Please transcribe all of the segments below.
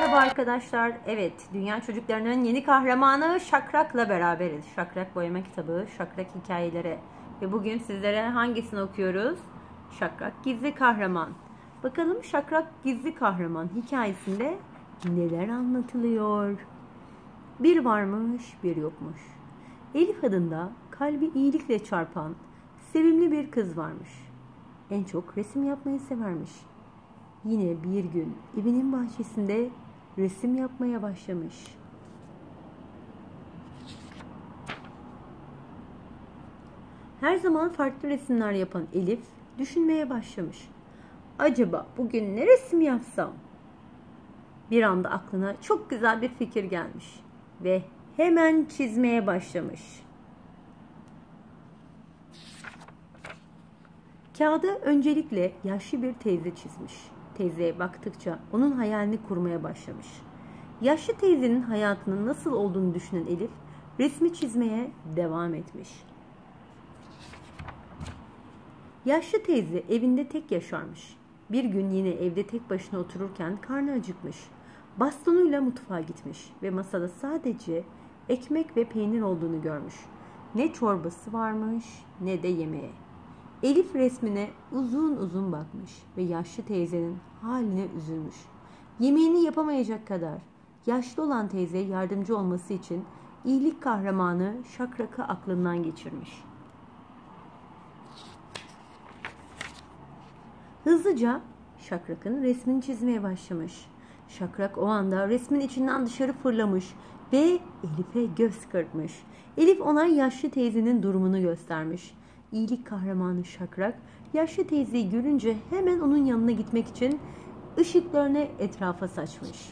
Merhaba arkadaşlar. Evet, dünya çocuklarının yeni kahramanı Şakrak'la beraberiz. Şakrak boyama kitabı, Şakrak hikayeleri. Ve bugün sizlere hangisini okuyoruz? Şakrak gizli kahraman. Bakalım Şakrak gizli kahraman hikayesinde neler anlatılıyor? Bir varmış, bir yokmuş. Elif adında kalbi iyilikle çarpan, sevimli bir kız varmış. En çok resim yapmayı severmiş. Yine bir gün evinin bahçesinde resim yapmaya başlamış. Her zaman farklı resimler yapan Elif düşünmeye başlamış. Acaba bugün ne resim yapsam? Bir anda aklına çok güzel bir fikir gelmiş ve hemen çizmeye başlamış. Kağıda öncelikle yaşlı bir teyze çizmiş. Teyzeye baktıkça onun hayalini kurmaya başlamış. Yaşlı teyzenin hayatının nasıl olduğunu düşünen Elif, resmi çizmeye devam etmiş. Yaşlı teyze evinde tek yaşarmış. Bir gün yine evde tek başına otururken karnı acıkmış. Bastonuyla mutfağa gitmiş ve masada sadece ekmek ve peynir olduğunu görmüş. Ne çorbası varmış ne de yemeği. Elif resmine uzun uzun bakmış ve yaşlı teyzenin haline üzülmüş. Yemeğini yapamayacak kadar yaşlı olan teyze yardımcı olması için iyilik kahramanı Şakrak'ı aklından geçirmiş. Hızlıca Şakrak'ın resmini çizmeye başlamış. Şakrak o anda resmin içinden dışarı fırlamış ve Elif'e göz kırpmış. Elif ona yaşlı teyzenin durumunu göstermiş. İyilik kahramanı Şakrak, yaşlı teyzeyi görünce hemen onun yanına gitmek için ışıklarını etrafa saçmış.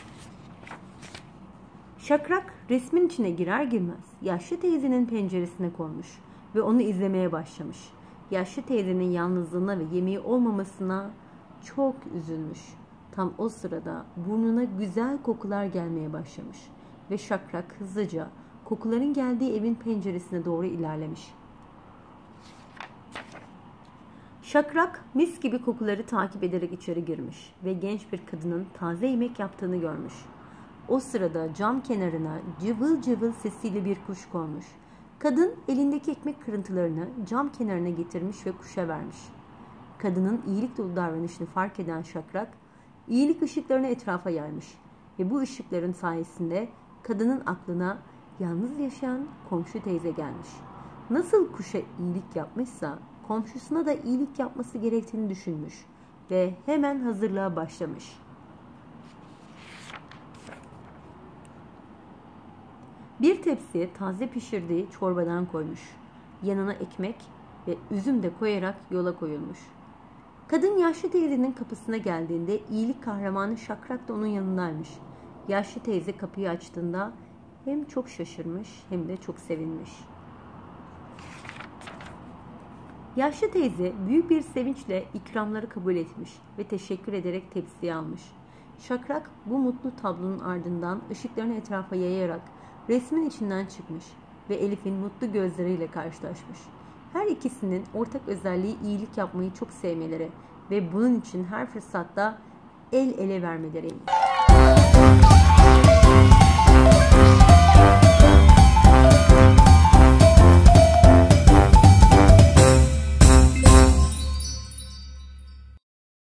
Şakrak resmin içine girer girmez yaşlı teyzenin penceresine konmuş ve onu izlemeye başlamış. Yaşlı teyzenin yalnızlığına ve yemeği olmamasına çok üzülmüş. Tam o sırada burnuna güzel kokular gelmeye başlamış ve Şakrak hızlıca kokuların geldiği evin penceresine doğru ilerlemiş. Şakrak mis gibi kokuları takip ederek içeri girmiş ve genç bir kadının taze yemek yaptığını görmüş. O sırada cam kenarına cıvıl cıvıl sesiyle bir kuş konmuş. Kadın elindeki ekmek kırıntılarını cam kenarına getirmiş ve kuşa vermiş. Kadının iyilik dolu davranışını fark eden Şakrak, iyilik ışıklarını etrafa yaymış ve bu ışıkların sayesinde kadının aklına yalnız yaşayan komşu teyze gelmiş. Nasıl kuşa iyilik yapmışsa komşusuna da iyilik yapması gerektiğini düşünmüş ve hemen hazırlığa başlamış. Bir tepsiye taze pişirdiği çorbadan koymuş. Yanına ekmek ve üzüm de koyarak yola koyulmuş. Kadın yaşlı teyzenin kapısına geldiğinde iyilik kahramanı Şakrak da onun yanındaymış. Yaşlı teyze kapıyı açtığında hem çok şaşırmış hem de çok sevinmiş. Yaşlı teyze büyük bir sevinçle ikramları kabul etmiş ve teşekkür ederek tepsiyi almış. Şakrak bu mutlu tablonun ardından ışıklarını etrafa yayarak resmin içinden çıkmış ve Elif'in mutlu gözleriyle karşılaşmış. Her ikisinin ortak özelliği iyilik yapmayı çok sevmeleri ve bunun için her fırsatta el ele vermeleriymiş.